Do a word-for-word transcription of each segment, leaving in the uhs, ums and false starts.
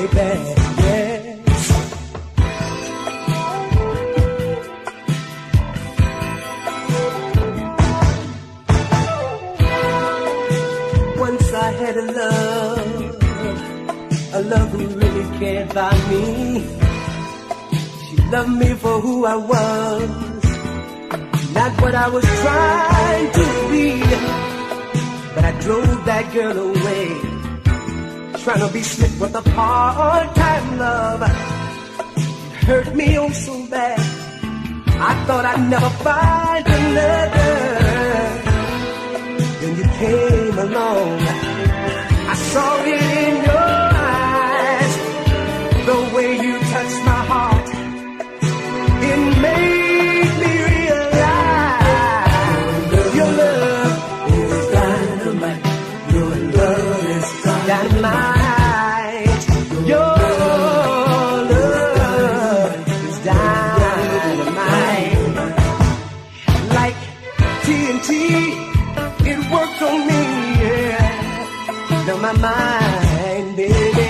baby. Yes. Once I had a love, a love who really cared about me. She loved me for who I was, not what I was trying to be. But I drove that girl away, trying to be slick with a part-time love. It hurt me oh so bad, I thought I'd never find another. Then you came along, I saw it in your eyes, the way you touched my heart. It made me realize your love is dynamite. Your love is dynamite. Your love is dynamite. Like T N T, it works on me, yeah. Blow my mind, baby.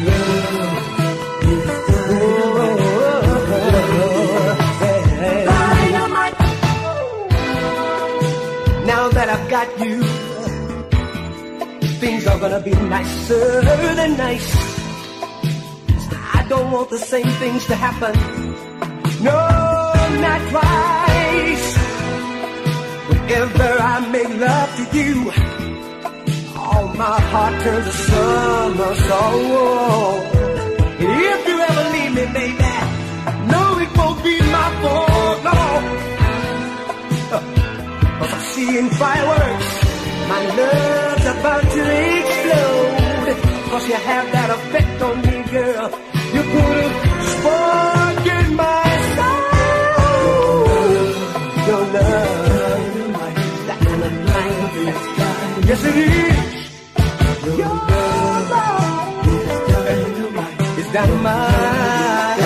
Now that I've got you, things are gonna be nicer than nice. I don't want the same things to happen, no, not twice. Whenever I make love to you, all my heart turns to summer sorrow. If you ever leave me, baby, no, it won't be my fault, no. Cause I'm seeing fireworks, my love's about to explode. Cause you have that effect on me, girl. You put a spark in my soul. Your love, dynamite. Yes, it is. Your love is dynamite.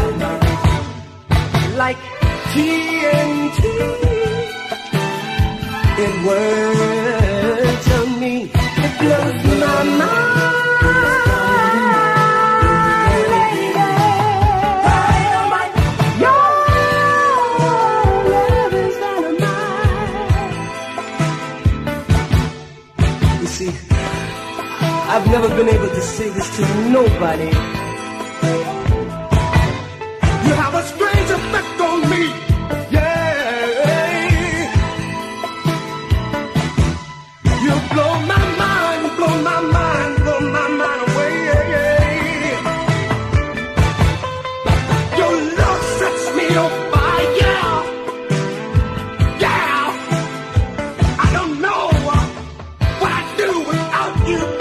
Like T N T. It works on me, it blows my mind, lady. Dynamite. Your love is dynamite. You see, I've never been able to say this to nobody. You have a strange effect on me. Blow my mind, blow my mind, blow my mind away, yeah, yeah. Your love sets me on fire, yeah, yeah. I don't know what I'd do without you.